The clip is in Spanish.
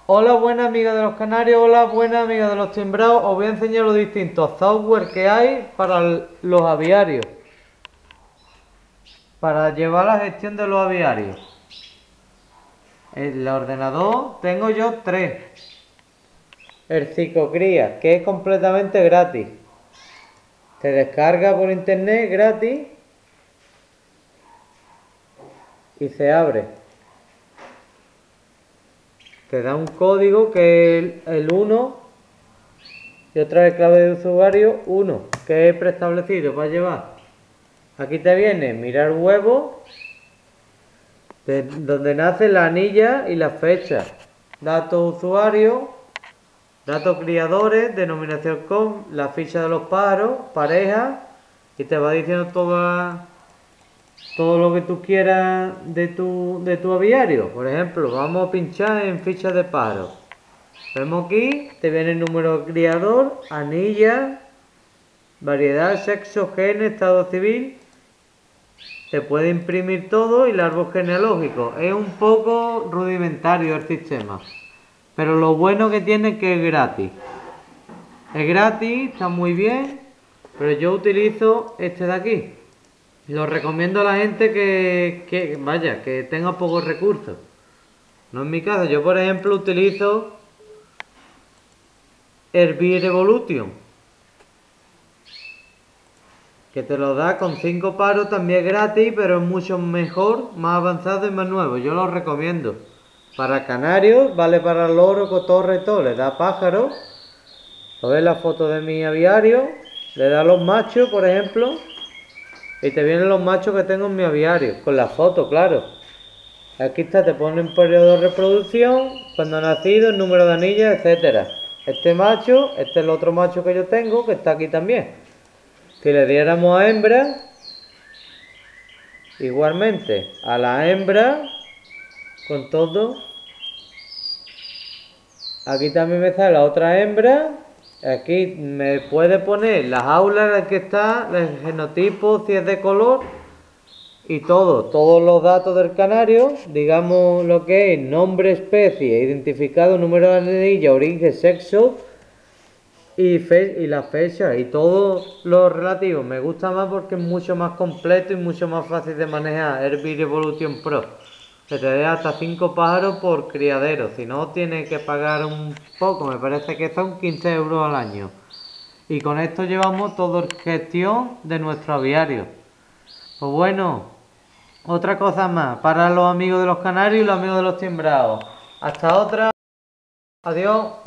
Hola buena amiga de los canarios, hola buena amiga de los timbrados. Os voy a enseñar los distintos software que hay para los aviarios, para llevar la gestión de los aviarios. El ordenador tengo yo tres. El Psicocría, que es completamente gratis. Se descarga por internet gratis y se abre. Te da un código que es el 1 y otra vez clave de usuario 1, que es preestablecido para llevar. Aquí te viene mirar huevos, de donde nace la anilla y la fecha, datos usuarios, datos criadores, denominación com, la ficha de los pájaros, pareja, y te va diciendo todo lo que tú quieras de tu aviario. Por ejemplo, vamos a pinchar en ficha de pájaros. Vemos aquí, te viene el número de criador, anilla, variedad, sexo, genes, estado civil. Se puede imprimir todo y el árbol genealógico. Es un poco rudimentario el sistema, pero lo bueno que tiene es que es gratis. Es gratis, está muy bien, pero yo utilizo este de aquí. Lo recomiendo a la gente que tenga pocos recursos. No es mi caso. Yo, por ejemplo, utilizo Herbir Evolution, que te lo da con 5 paros, también es gratis, pero es mucho mejor, más avanzado y más nuevo. Yo lo recomiendo. Para canarios, vale para loro, cotorra y todo. Le da pájaros. Lo ves la foto de mi aviario. Le da los machos, por ejemplo. Y te vienen los machos que tengo en mi aviario. Con la foto, claro. Aquí está, te pone un periodo de reproducción, cuando ha nacido, el número de anillas, etcétera. Este macho, este es el otro macho que yo tengo, que está aquí también. Si le diéramos a hembra, igualmente, a la hembra, con todo. Aquí también me sale la otra hembra. Aquí me puede poner las aulas en las que está, el genotipo, si es de color y todos los datos del canario, digamos lo que es nombre, especie, identificado, número de anilla, origen, sexo y la fecha y todo lo relativo. Me gusta más porque es mucho más completo y mucho más fácil de manejar. Herbir Evolution Pro, que te dé hasta 5 pájaros por criadero. Si no, tienes que pagar un poco, me parece que son 15 euros al año. Y con esto llevamos toda gestión de nuestro aviario. Pues bueno, otra cosa más para los amigos de los canarios y los amigos de los timbrados. Hasta otra. Adiós.